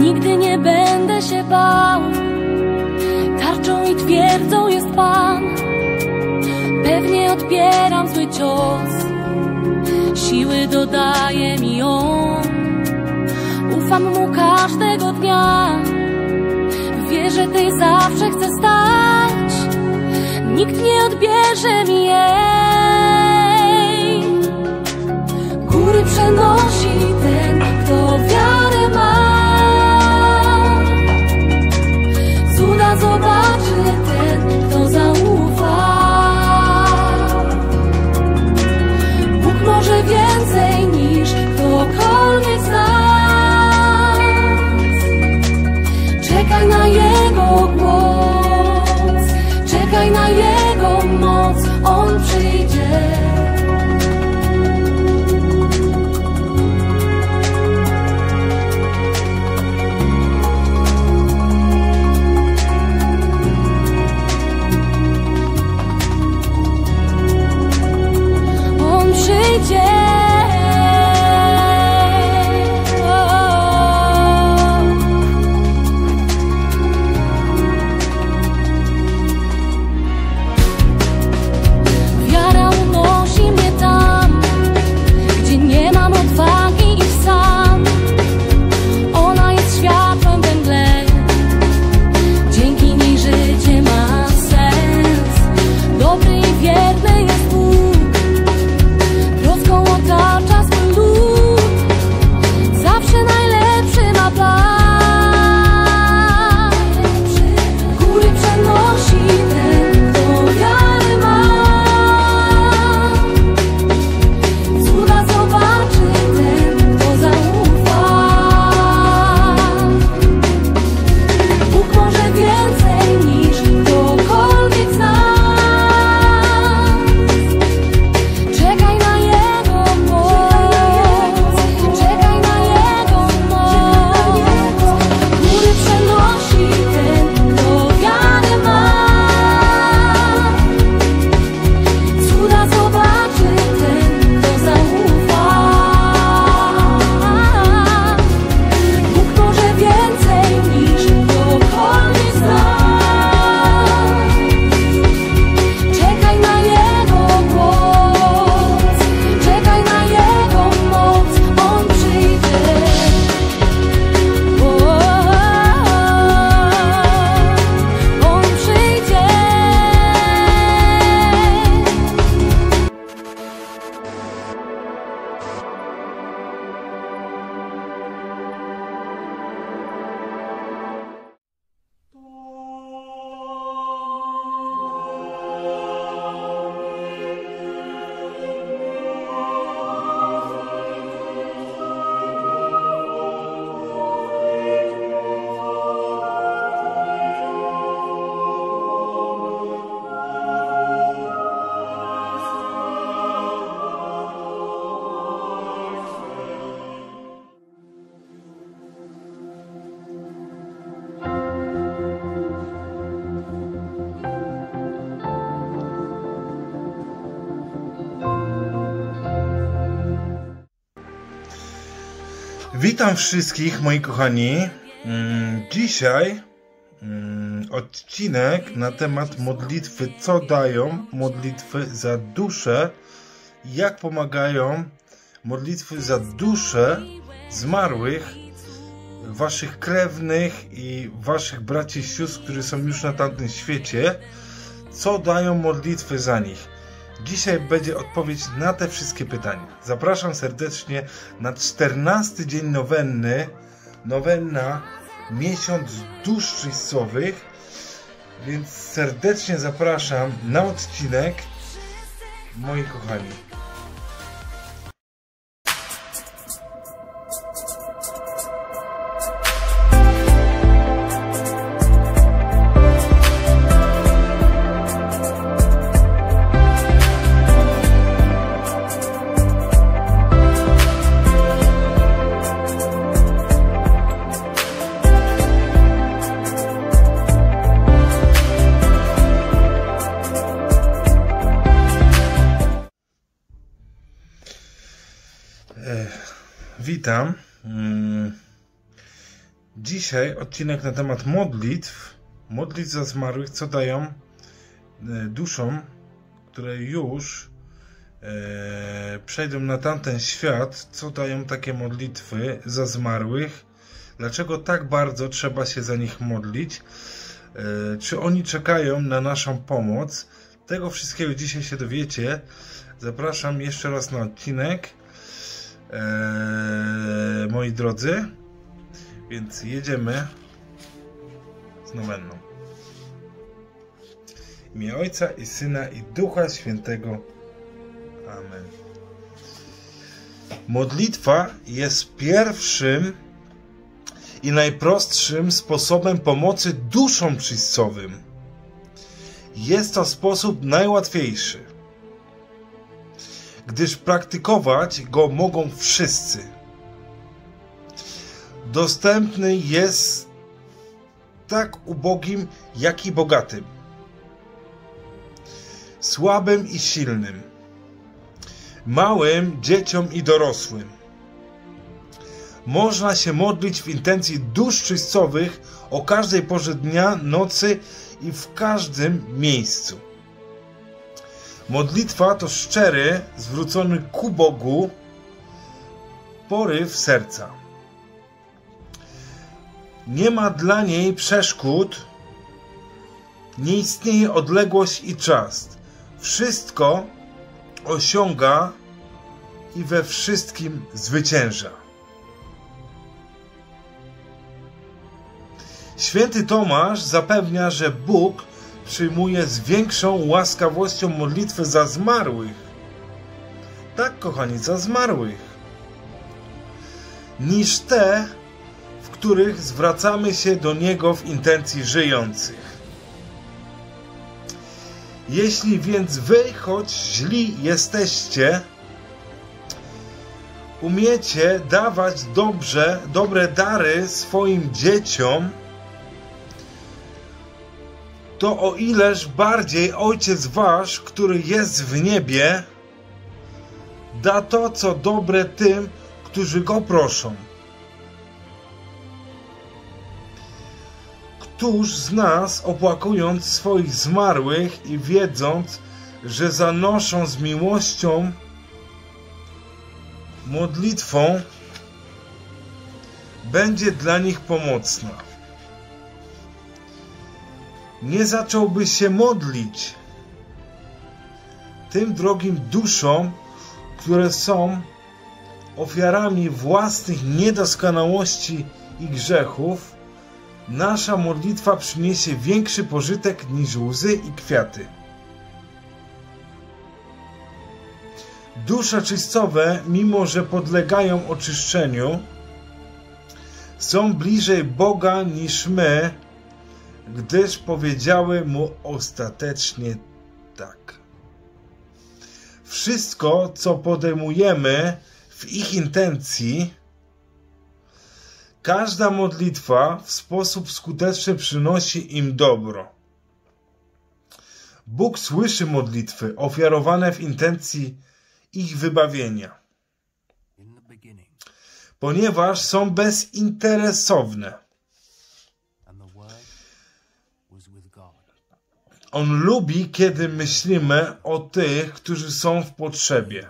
Nigdy nie będę się bał, tarczą i twierdzą jest Pan. Pewnie odbieram zły cios, siły dodaje mi On. Ufam Mu każdego dnia, w wierze tej zawsze chcę stać. Nikt nie odbierze mi jej. Góry przenosi ten, kto wiarę ma. Cuda zobaczy ten, kto zaufa. Bóg może więcej niż ktokolwiek z nas. Czekaj na Jego głos, czekaj na Jego moc, On przyjdzie. On przyjdzie. Witam wszystkich, moi kochani. Dzisiaj odcinek na temat modlitwy, co dają modlitwy za duszę, jak pomagają modlitwy za dusze zmarłych, waszych krewnych i waszych braci i sióstr, którzy są już na tamtym świecie, co dają modlitwy za nich. Dzisiaj będzie odpowiedź na te wszystkie pytania. Zapraszam serdecznie na 14 dzień nowenny. Nowenna, miesiąc dusz czyścowych. Więc serdecznie zapraszam na odcinek, moi kochani. Witam. Dzisiaj odcinek na temat modlitw za zmarłych, co dają duszom, które już przejdą na tamten świat, co dają takie modlitwy za zmarłych, dlaczego tak bardzo trzeba się za nich modlić, czy oni czekają na naszą pomoc. Tego wszystkiego dzisiaj się dowiecie. Zapraszam jeszcze raz na odcinek, moi drodzy, więc jedziemy z nowenną. W imię Ojca i Syna i Ducha Świętego. Amen. Modlitwa jest pierwszym i najprostszym sposobem pomocy duszom czyścowym. Jest to sposób najłatwiejszy, gdyż praktykować go mogą wszyscy. Dostępny jest tak ubogim, jak i bogatym, słabym i silnym, małym, dzieciom i dorosłym. Można się modlić w intencji dusz czyścowych o każdej porze dnia, nocy i w każdym miejscu. Modlitwa to szczery, zwrócony ku Bogu poryw serca. Nie ma dla niej przeszkód, nie istnieje odległość i czas. Wszystko osiąga i we wszystkim zwycięża. Święty Tomasz zapewnia, że Bóg przyjmuje z większą łaskawością modlitwy za zmarłych. Tak, kochani, za zmarłych. Niż te, w których zwracamy się do Niego w intencji żyjących. Jeśli więc wy, choć źli jesteście, umiecie dawać dobre dary swoim dzieciom, to o ileż bardziej Ojciec wasz, który jest w niebie, da to, co dobre tym, którzy Go proszą. Któż z nas, opłakując swoich zmarłych i wiedząc, że zanoszą z miłością, modlitwą, będzie dla nich pomocna? Nie zacząłby się modlić tym drogim duszom, które są ofiarami własnych niedoskonałości i grzechów. Nasza modlitwa przyniesie większy pożytek niż łzy i kwiaty. Dusze czyścowe, mimo że podlegają oczyszczeniu, są bliżej Boga niż my, gdyż powiedziały Mu ostatecznie tak. Wszystko, co podejmujemy w ich intencji, każda modlitwa w sposób skuteczny przynosi im dobro. Bóg słyszy modlitwy ofiarowane w intencji ich wybawienia, ponieważ są bezinteresowne. On lubi, kiedy myślimy o tych, którzy są w potrzebie,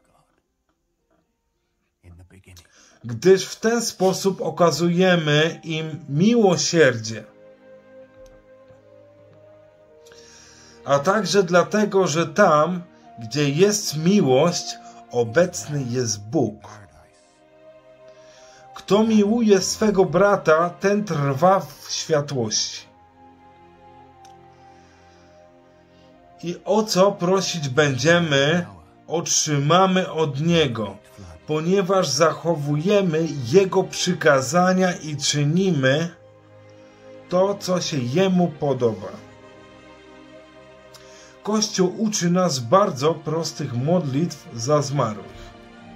gdyż w ten sposób okazujemy im miłosierdzie. A także dlatego, że tam, gdzie jest miłość, obecny jest Bóg. Kto miłuje swego brata, ten trwa w światłości. I o co prosić będziemy, otrzymamy od Niego, ponieważ zachowujemy Jego przykazania i czynimy to, co się Jemu podoba. Kościół uczy nas bardzo prostych modlitw za zmarłych.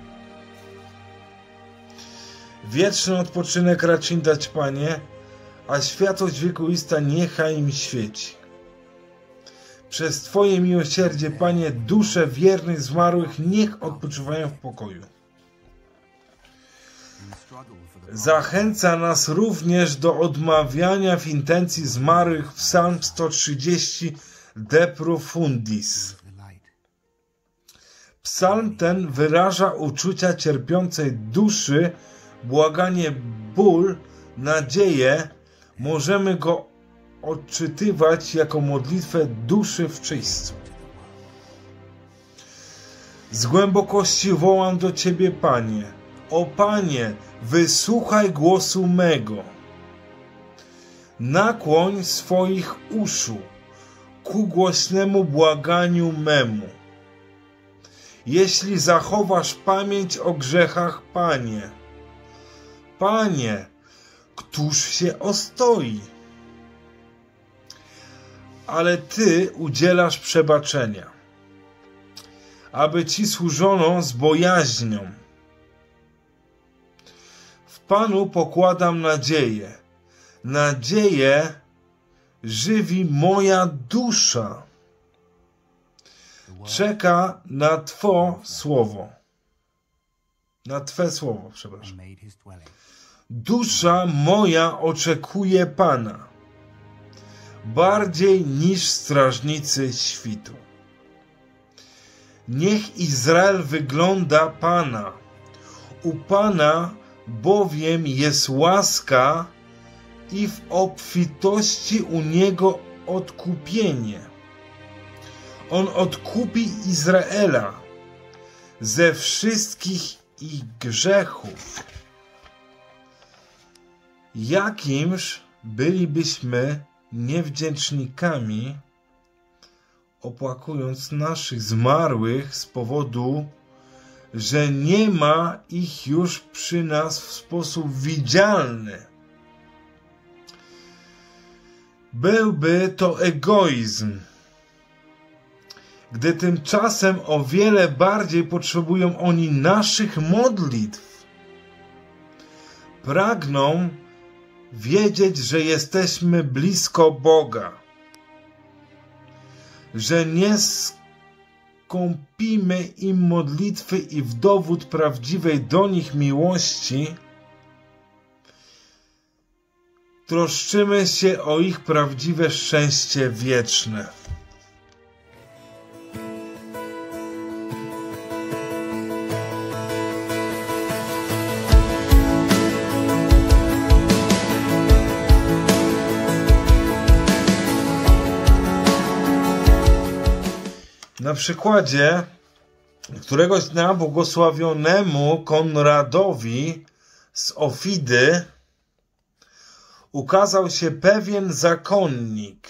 Wieczny odpoczynek racz im dać, Panie, a światłość wiekuista niechaj im świeci. Przez Twoje miłosierdzie, Panie, dusze wiernych zmarłych niech odpoczywają w pokoju. zachęca nas również do odmawiania w intencji zmarłych Psalm 130 De Profundis. Psalm ten wyraża uczucia cierpiącej duszy, błaganie, ból, nadzieję. Możemy go odczytywać jako modlitwę duszy w czyśćcu. Z głębokości wołam do Ciebie, Panie. O Panie, wysłuchaj głosu mego. Nakłoń swoich uszu ku głośnemu błaganiu memu. Jeśli zachowasz pamięć o grzechach, Panie. Panie, któż się ostoi? Ale Ty udzielasz przebaczenia, aby Ci służono z bojaźnią. W Panu pokładam nadzieję. Nadzieję żywi moja dusza. Czeka na Twe słowo. Na Twe słowo, przepraszam. Dusza moja oczekuje Pana, bardziej niż strażnicy świtu. Niech Izrael wygląda Pana. U Pana bowiem jest łaska i w obfitości u Niego odkupienie. On odkupi Izraela ze wszystkich ich grzechów. Jakimż bylibyśmy niewdzięcznikami, opłakując naszych zmarłych z powodu, że nie ma ich już przy nas w sposób widzialny. Byłby to egoizm, gdy tymczasem o wiele bardziej potrzebują oni naszych modlitw. Pragną wiedzieć, że jesteśmy blisko Boga, że nie skąpimy im modlitwy i w dowód prawdziwej do nich miłości troszczymy się o ich prawdziwe szczęście wieczne. Na przykładzie któregoś dnia błogosławionemu Konradowi z Ofidy ukazał się pewien zakonnik,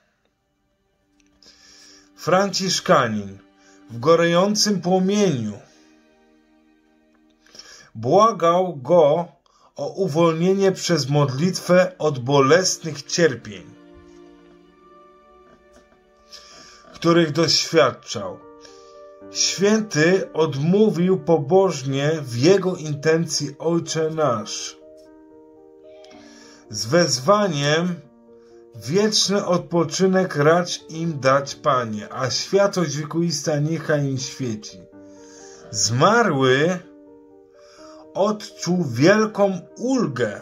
franciszkanin w gorejącym płomieniu. Błagał go o uwolnienie przez modlitwę od bolesnych cierpień, których doświadczał. Święty odmówił pobożnie w jego intencji Ojcze nasz, z wezwaniem: wieczny odpoczynek racz im dać, Panie, a światłość wiekuista niechaj im świeci. Zmarły odczuł wielką ulgę.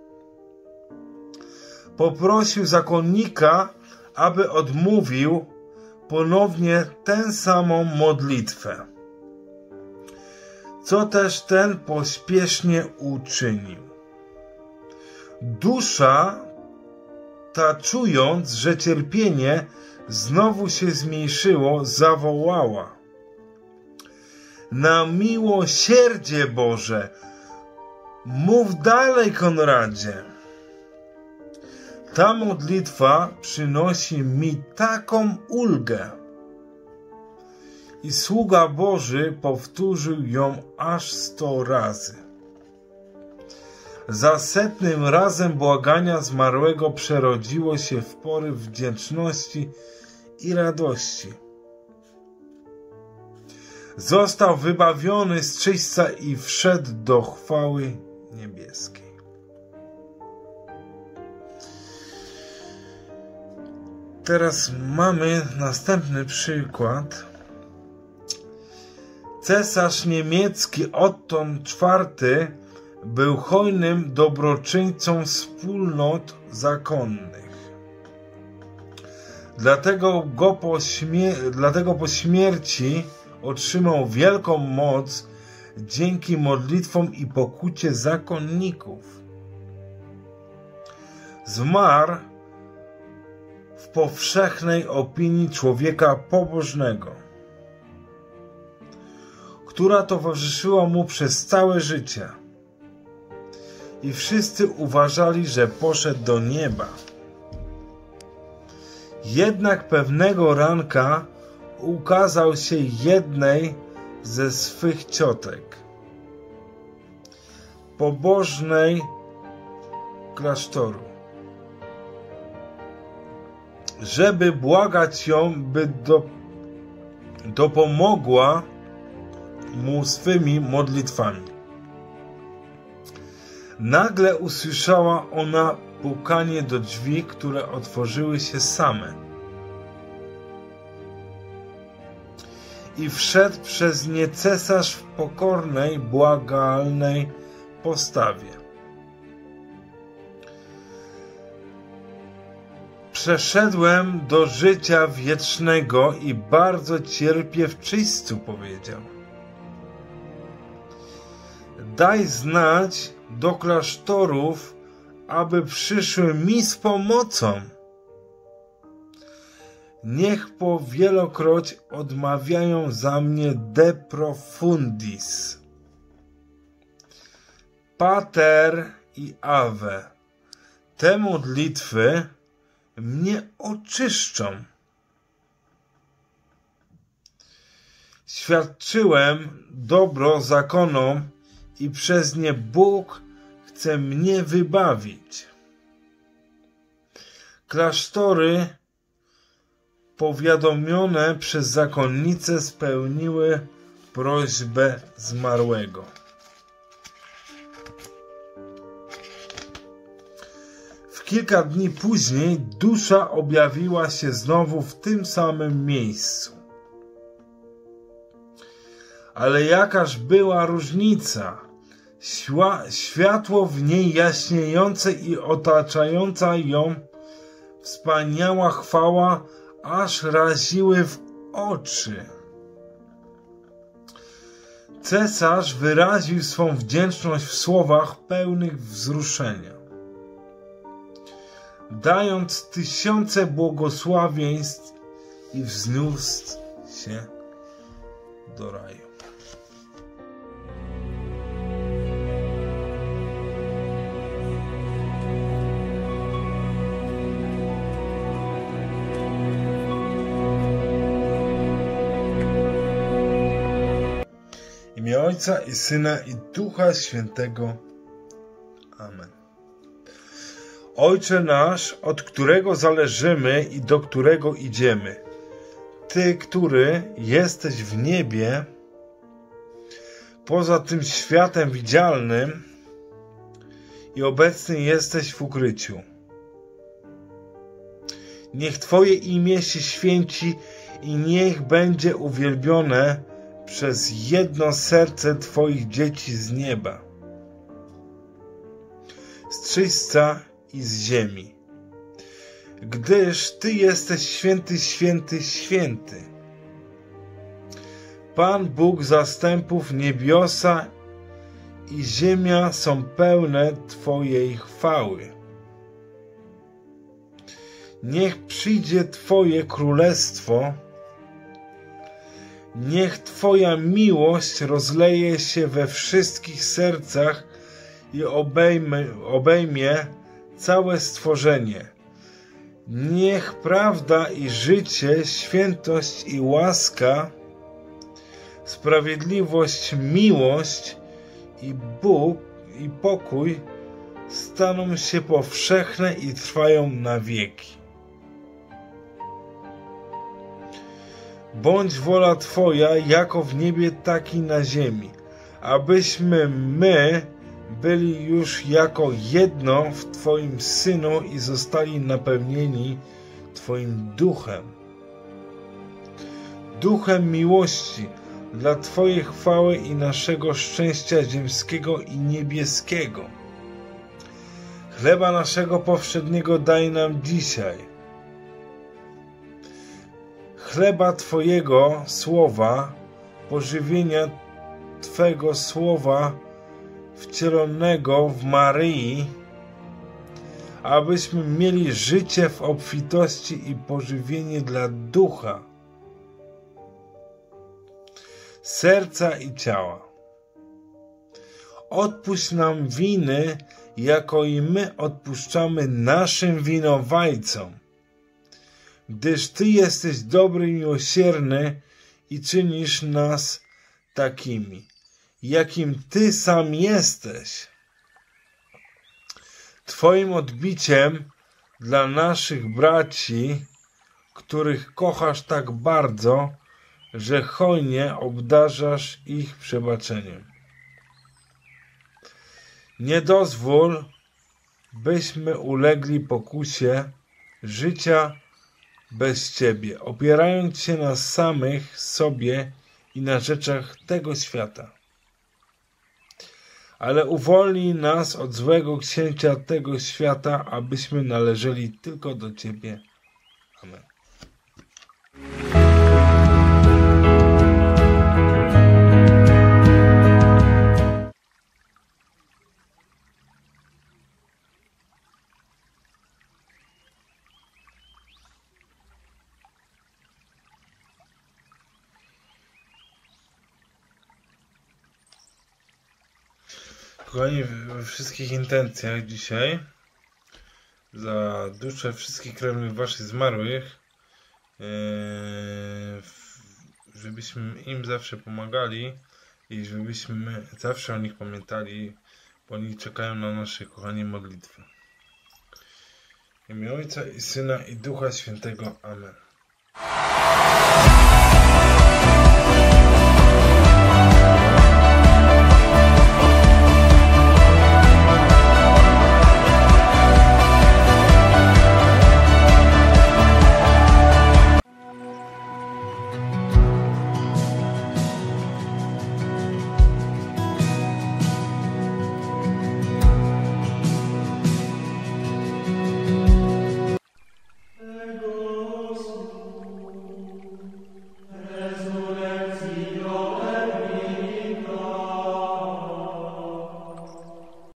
Poprosił zakonnika, aby odmówił ponownie tę samą modlitwę, co też ten pośpiesznie uczynił. Dusza ta, czując, że cierpienie znowu się zmniejszyło, zawołała: na miłosierdzie Boże, mów dalej, Konradzie. Ta modlitwa przynosi mi taką ulgę. I sługa Boży powtórzył ją aż 100 razy. Za 100. razem błagania zmarłego przerodziło się w poryw wdzięczności i radości. Został wybawiony z czyśćca i wszedł do chwały niebieskiej. Teraz mamy następny przykład. Cesarz niemiecki Otton IV był hojnym dobroczyńcą wspólnot zakonnych. Dlatego po śmierci otrzymał wielką moc dzięki modlitwom i pokucie zakonników. Zmarł w powszechnej opinii człowieka pobożnego, która towarzyszyła mu przez całe życie. I wszyscy uważali, że poszedł do nieba. Jednak pewnego ranka ukazał się jednej ze swych ciotek, pobożnej klasztoru, żeby błagać ją, by dopomogła mu swymi modlitwami. Nagle usłyszała ona pukanie do drzwi, które otworzyły się same. I wszedł przez nie cesarz w pokornej, błagalnej postawie. Przeszedłem do życia wiecznego i bardzo cierpię w czyśćcu, powiedział. Daj znać do klasztorów, aby przyszły mi z pomocą. Niech powielokroć odmawiają za mnie de profundis. Pater i Ave. Te modlitwy mnie oczyszczą. Świadczyłem dobro zakonom i przez nie Bóg chce mnie wybawić. Klasztory powiadomione przez zakonnicę spełniły prośbę zmarłego. W kilka dni później dusza objawiła się znowu w tym samym miejscu. Ale jakaż była różnica! Światło w niej jaśniejące i otaczająca ją wspaniała chwała aż raziły w oczy. Cesarz wyraził swą wdzięczność w słowach pełnych wzruszenia, dając tysiące błogosławieństw i wzniósł się do raju. W imię Ojca i Syna i Ducha Świętego. Amen. Ojcze nasz, od którego zależymy i do którego idziemy, Ty, który jesteś w niebie, poza tym światem widzialnym i obecny jesteś w ukryciu. Niech Twoje imię się święci i niech będzie uwielbione przez jedno serce Twoich dzieci z nieba, z czyśćca i z ziemi. Gdyż Ty jesteś święty, święty, święty. Pan Bóg zastępów, niebiosa i ziemia są pełne Twojej chwały. Niech przyjdzie Twoje królestwo, niech Twoja miłość rozleje się we wszystkich sercach i obejmie całe stworzenie. Niech prawda i życie, świętość i łaska, sprawiedliwość, miłość i Bóg i pokój staną się powszechne i trwają na wieki. Bądź wola Twoja, jako w niebie, tak i na ziemi, abyśmy my byli już jako jedno w Twoim Synu i zostali napełnieni Twoim Duchem. Duchem miłości, dla Twojej chwały i naszego szczęścia ziemskiego i niebieskiego. Chleba naszego powszedniego daj nam dzisiaj. Chleba Twojego słowa, pożywienia Twego słowa wcielonego w Maryi, abyśmy mieli życie w obfitości i pożywienie dla ducha, serca i ciała. Odpuść nam winy, jako i my odpuszczamy naszym winowajcom, gdyż Ty jesteś dobry i miłosierny i czynisz nas takimi, jakim Ty sam jesteś. Twoim odbiciem dla naszych braci, których kochasz tak bardzo, że hojnie obdarzasz ich przebaczeniem. Nie dozwól, byśmy ulegli pokusie życia bez Ciebie, opierając się na samych sobie i na rzeczach tego świata. Ale uwolnij nas od złego księcia tego świata, abyśmy należeli tylko do Ciebie. Amen. Kochani, we wszystkich intencjach dzisiaj za duszę wszystkich krewnych Waszych zmarłych, żebyśmy im zawsze pomagali i żebyśmy zawsze o nich pamiętali, bo oni czekają na nasze, kochanie, modlitwy. W imię Ojca i Syna i Ducha Świętego. Amen.